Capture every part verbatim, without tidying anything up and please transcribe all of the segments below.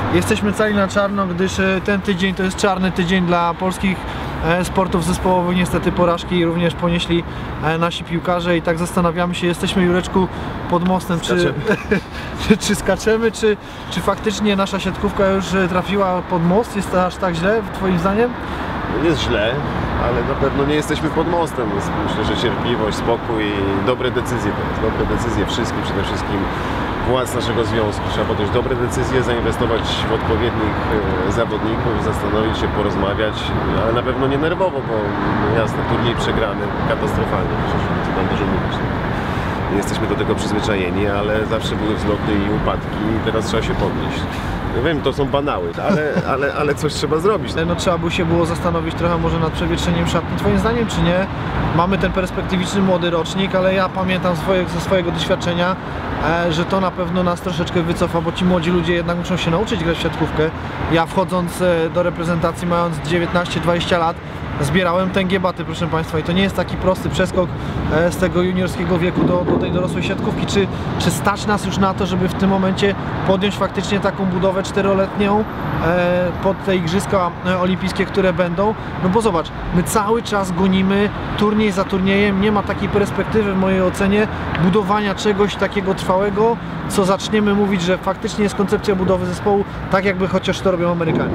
jesteśmy cali na czarno, gdyż ten tydzień to jest czarny tydzień dla polskich sportów zespołowych. Niestety porażki również ponieśli nasi piłkarze i tak zastanawiamy się, jesteśmy, Jureczku, pod mostem, czy, czy, czy skaczemy, czy, czy faktycznie nasza siatkówka już trafiła pod most? Jest to aż tak źle, twoim zdaniem? Jest źle, ale na pewno nie jesteśmy pod mostem. Myślę, że cierpliwość, spokój, dobre decyzje to jest, dobre decyzje wszystkim, przede wszystkim władz naszego związku. Trzeba podjąć dobre decyzje, zainwestować w odpowiednich e, zawodników, zastanowić się, porozmawiać, ale na pewno nie nerwowo, bo no, jasne, turniej przegrany katastrofalnie, przecież co tam dużo mówić. Nie jesteśmy do tego przyzwyczajeni, ale zawsze były wzloty i upadki i teraz trzeba się podnieść. Ja wiem, to są banały, ale, ale, ale coś trzeba zrobić. No trzeba by się było zastanowić trochę może nad przewietrzeniem szatni, twoim zdaniem, czy nie? Mamy ten perspektywiczny młody rocznik, ale ja pamiętam swoje, ze swojego doświadczenia, e, że to na pewno nas troszeczkę wycofa, bo ci młodzi ludzie jednak muszą się nauczyć grać w siatkówkę. Ja wchodząc e, do reprezentacji, mając dziewiętnaście dwadzieścia lat, zbierałem tęgie baty, proszę Państwa, i to nie jest taki prosty przeskok z tego juniorskiego wieku do, do tej dorosłej siatkówki. Czy, czy stać nas już na to, żeby w tym momencie podjąć faktycznie taką budowę czteroletnią e, pod te igrzyska olimpijskie, które będą? No bo zobacz, my cały czas gonimy turniej za turniejem, nie ma takiej perspektywy w mojej ocenie budowania czegoś takiego trwałego, co zaczniemy mówić, że faktycznie jest koncepcja budowy zespołu, tak jakby chociaż to robią Amerykanie.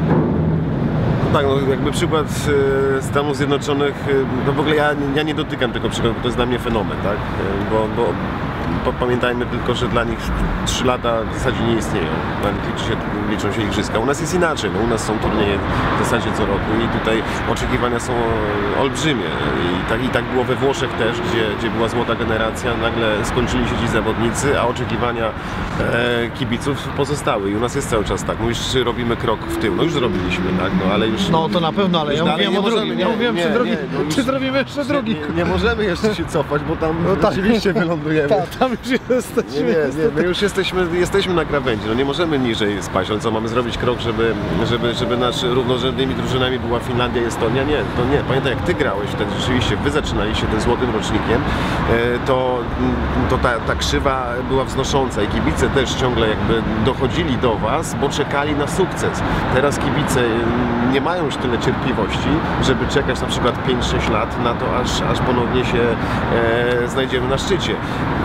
Tak, no jakby przykład e, Stanów Zjednoczonych, e, no w ogóle ja, ja nie dotykam tego przykładu, bo to jest dla mnie fenomen, tak? E, bo, bo, bo pamiętajmy tylko, że dla nich trzy lata w zasadzie nie istnieją, dla nich liczy się, liczą się igrzyska. U nas jest inaczej, no, u nas są turnieje w zasadzie co roku i tutaj oczekiwania są olbrzymie. I tak, i tak było we Włoszech też, gdzie, gdzie była złota generacja, nagle skończyli się ci zawodnicy, a oczekiwania e, kibiców pozostały i u nas jest cały czas tak. Mówisz, czy robimy krok w tył, no już zrobiliśmy, tak? No ale już... No to na pewno, ale ja mówiłem o drugim, ja mówiłem, czy, drugi, no czy zrobimy jeszcze drugi. Nie, nie możemy jeszcze się cofać, bo tam no tak. Rzeczywiście wylądujemy. Tak, tam już jesteśmy. Nie, nie, nie, my już jesteśmy, jesteśmy na krawędzi, no nie możemy niżej spaść, ale co, mamy zrobić krok, żeby, żeby, żeby nasz równorzędnymi drużynami była Finlandia i Estonia? Nie, to nie. Pamiętaj, jak ty grałeś wtedy, rzeczywiście wy zaczynaliście tym złotym rocznikiem, to, to ta, ta krzywa była wznosząca i kibice też ciągle jakby dochodzili do was, bo czekali na sukces. Teraz kibice nie mają już tyle cierpliwości, żeby czekać na przykład pięć sześć lat na to, aż, aż ponownie się e, znajdziemy na szczycie.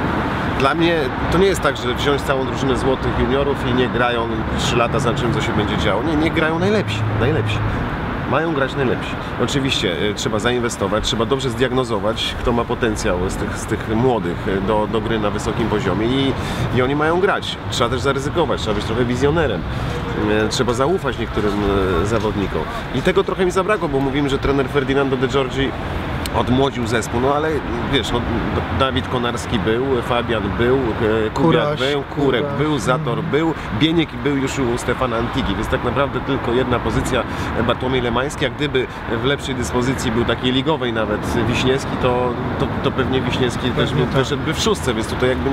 Dla mnie to nie jest tak, że wziąć całą drużynę złotych juniorów i nie grają trzy lata, za czym co się będzie działo. Nie, nie grają najlepsi, najlepsi. Mają grać najlepsi. Oczywiście e, trzeba zainwestować, trzeba dobrze zdiagnozować, kto ma potencjał z tych, z tych młodych do, do gry na wysokim poziomie i, i oni mają grać. Trzeba też zaryzykować, trzeba być trochę wizjonerem. E, trzeba zaufać niektórym e, zawodnikom. I tego trochę mi zabrakło, bo mówimy, że trener Ferdinando De Giorgi odmłodził zespół, no ale wiesz, no, Dawid Konarski był, Fabian był, Kubiak był, Kurek był, Zator był, Bieniek był już u Stefana Antigi, więc tak naprawdę tylko jedna pozycja Bartłomiej Lemański, a gdyby w lepszej dyspozycji był takiej ligowej nawet Wiśniewski, to, to, to pewnie Wiśniewski też by, wyszedłby w szóstce, więc tutaj jakby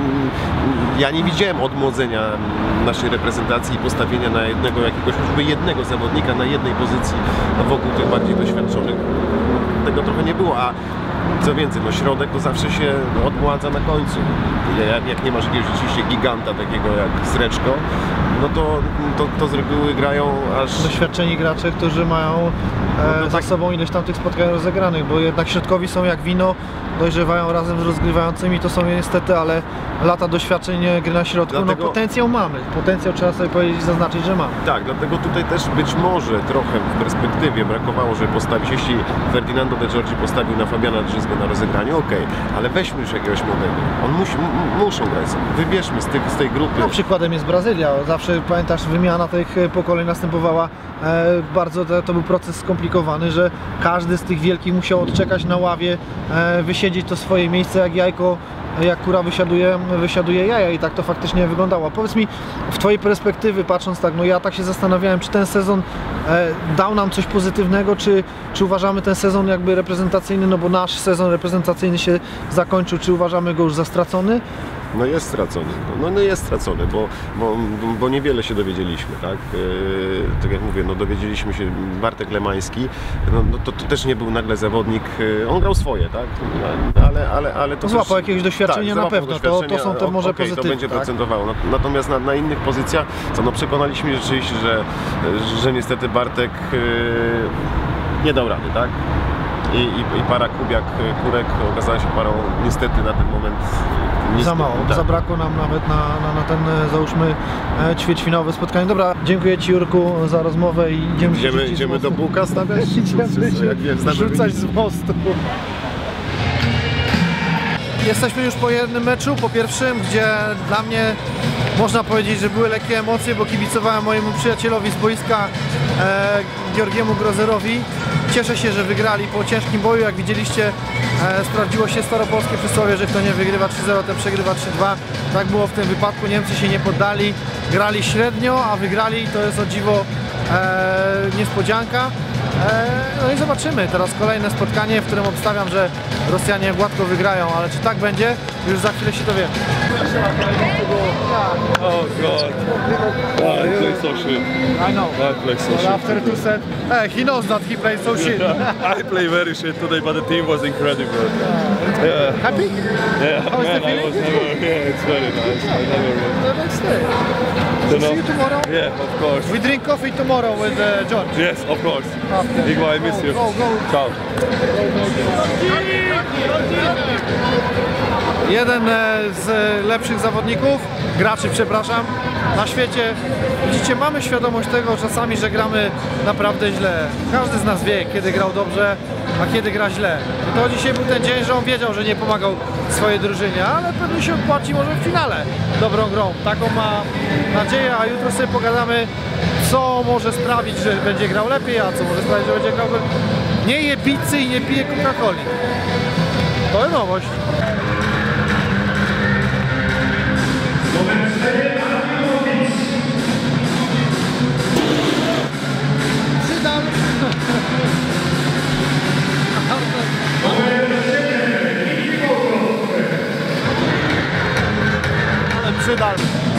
ja nie widziałem odmłodzenia naszej reprezentacji i postawienia na jednego jakiegoś, choćby jednego zawodnika na jednej pozycji wokół tych bardziej doświadczonych. Tego trochę nie było, a co więcej, no środek to zawsze się odmładza na końcu. Jak, jak nie masz jakiegoś rzeczywiście giganta takiego jak Sreczko, no to, to, to z reguły grają aż... Doświadczeni gracze, którzy mają e, no, no za tak... sobą ileś tam tych spotkań rozegranych, bo jednak środkowi są jak wino, dojrzewają razem z rozgrywającymi, to są niestety, ale lata doświadczeń gry na środku, dlatego... no potencjał mamy, potencjał trzeba sobie powiedzieć i zaznaczyć, że mamy. Tak, dlatego tutaj też być może trochę w perspektywie brakowało, żeby postawić, jeśli Ferdinando De Giorgi postawił na Fabiana Drzyzgę na rozegraniu, okej, okay, ale weźmy już jakiegoś młodego, on musi, muszą grać sobie, wybierzmy z, tych, z tej grupy. No, przykładem jest Brazylia, zawsze pamiętasz, wymiana tych pokoleń następowała, e, bardzo to, to był proces skomplikowany, że każdy z tych wielkich musiał odczekać na ławie, e, wysiedzieć to swoje miejsce jak jajko, jak kura wysiaduje, wysiaduje jaja i tak to faktycznie wyglądało. Powiedz mi, w twojej perspektywy patrząc tak, no ja tak się zastanawiałem, czy ten sezon e, dał nam coś pozytywnego, czy, czy uważamy ten sezon jakby reprezentacyjny, no bo nasz sezon reprezentacyjny się zakończył, czy uważamy go już za stracony? No jest stracony, no, no jest stracony, bo, bo, bo niewiele się dowiedzieliśmy, tak? Yy, tak jak mówię, no dowiedzieliśmy się, Bartek Lemański, no, no to, to też nie był nagle zawodnik, yy, on grał swoje, tak? Ale, ale, ale to Złapał też, jakiegoś doświadczenia tak, na pewno, to, to są te może okay, pozytywy. to będzie tak? procentowało, natomiast na, na innych pozycjach, co no przekonaliśmy się rzeczywiście, że, że niestety Bartek yy, nie dał rady, tak? I, i, i para Kubiak, Kurek okazała się parą niestety na ten moment niestety, za mało, tak. Zabrakło nam nawet na, na, na ten, załóżmy, ćwierćfinałowe spotkanie. Dobra, dziękuję Ci, Jurku, za rozmowę i idziemy Idziemy, idziemy do bułka stawiać? Idziemy się jak wiem, rzucać z mostu. Jesteśmy już po jednym meczu, po pierwszym, gdzie dla mnie można powiedzieć, że były lekkie emocje, bo kibicowałem mojemu przyjacielowi z boiska, e, Georgiemu Grozerowi. Cieszę się, że wygrali po ciężkim boju. Jak widzieliście, e, sprawdziło się staropolskie przysłowie, że kto nie wygrywa trzy zero, ten przegrywa trzy dwa. Tak było w tym wypadku. Niemcy się nie poddali, grali średnio, a wygrali i to jest o dziwo e, niespodzianka. E, no i zobaczymy. Teraz kolejne spotkanie, w którym obstawiam, że Rosjanie gładko wygrają, ale czy tak będzie? Już za chwilę się dowiemy. Oh God. Oh, he plays so shit. I know. I play so But shit. after two sets, hey, he knows that he plays so shit. I play very shit today, but the team was incredible. Yeah. Happy? Yeah. How is the Man, I feeling? was never. Yeah, it's very nice. I never. The next day. You See you know? tomorrow. Yeah, of course. We drink coffee tomorrow with uh, George. Yes, of course. After. Igor, I miss Go, you. go, go. Ciao. Jeden e, z lepszych zawodników, graczy przepraszam, na świecie. Widzicie, mamy świadomość tego czasami, że gramy naprawdę źle. Każdy z nas wie, kiedy grał dobrze, a kiedy gra źle. I to dzisiaj był ten dzień, że on wiedział, że nie pomagał swojej drużynie, ale pewnie się odpłaci może w finale dobrą grą. Taką ma nadzieję, a jutro sobie pogadamy, co może sprawić, że będzie grał lepiej, a co może sprawić, że będzie grał lepiej. Nie je pizzy i nie pije Coca-Coli. To jest nowość. Przydal. Ale przydal.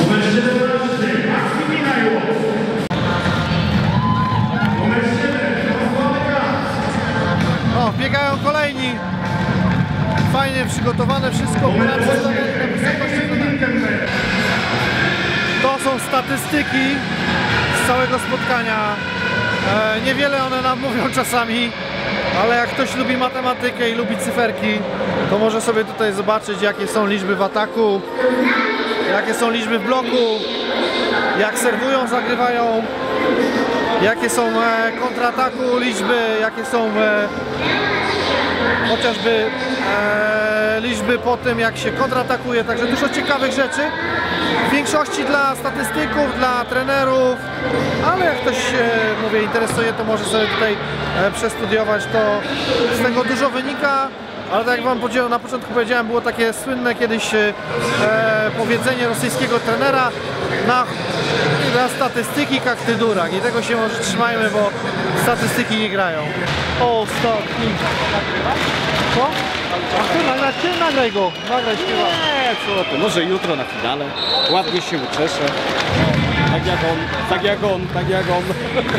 O, biegają kolejni. Fajnie przygotowane wszystko. Polacy stawiali na wysokości zadania. To są statystyki z całego spotkania. E, niewiele one nam mówią czasami, ale jak ktoś lubi matematykę i lubi cyferki, to może sobie tutaj zobaczyć, jakie są liczby w ataku, jakie są liczby w bloku, jak serwują, zagrywają, jakie są e, kontrataku liczby, jakie są e, chociażby e, liczby po tym, jak się kontratakuje, także dużo ciekawych rzeczy. W większości dla statystyków, dla trenerów, ale jak ktoś się, mówię, interesuje, to może sobie tutaj e, przestudiować, to z tego dużo wynika. Ale tak jak wam na początku powiedziałem, było takie słynne kiedyś e, powiedzenie rosyjskiego trenera: na, na statystyki jak ty durak. I tego się może trzymajmy, bo statystyki nie grają. Ostatni. Co? A ty nagraj, ty nagraj go. Nagraj śpiewa. Nie, co ty, może jutro na finale. Ładnie się uczeszę. Tak jak on, tak jak on, tak jak on.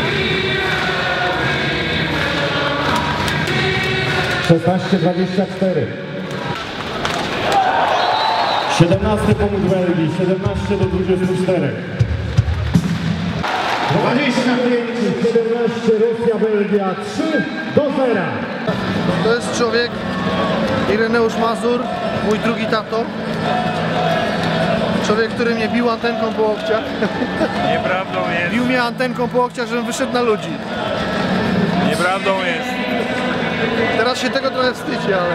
szesnaście dwadzieścia cztery. siedemnasty punkt Belgii, siedemnaście do dwudziestu czterech. dwadzieścia pięć siedemnaście Rosja, Belgia, trzy do zera. To jest człowiek, Ireneusz Mazur, mój drugi tato. Człowiek, który mnie bił antenką po łokciach. Nieprawdą jest, Bił mnie antenką po łokciach, żebym wyszedł na ludzi. nieprawdą jest. Teraz się tego trochę wstydzi, ale...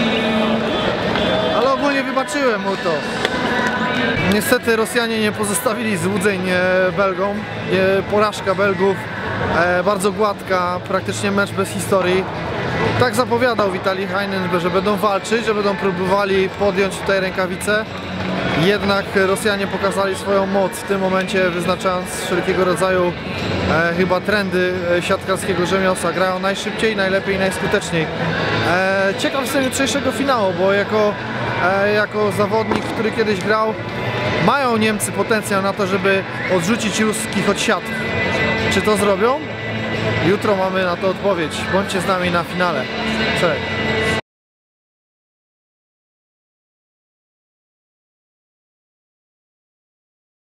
Ale ogólnie wybaczyłem mu to. Niestety Rosjanie nie pozostawili złudzeń Belgom. Porażka Belgów, e, bardzo gładka, praktycznie mecz bez historii. Tak zapowiadał Witalij Hajnen, że będą walczyć, że będą próbowali podjąć tutaj rękawice. Jednak Rosjanie pokazali swoją moc w tym momencie, wyznaczając wszelkiego rodzaju e, chyba trendy siatkarskiego rzemiosła. Grają najszybciej, najlepiej i najskuteczniej. E, ciekaw jestem jutrzejszego finału, bo jako e, jako zawodnik, który kiedyś grał, mają Niemcy potencjał na to, żeby odrzucić ruskich od siatki. Czy to zrobią? Jutro mamy na to odpowiedź. Bądźcie z nami na finale. Cześć.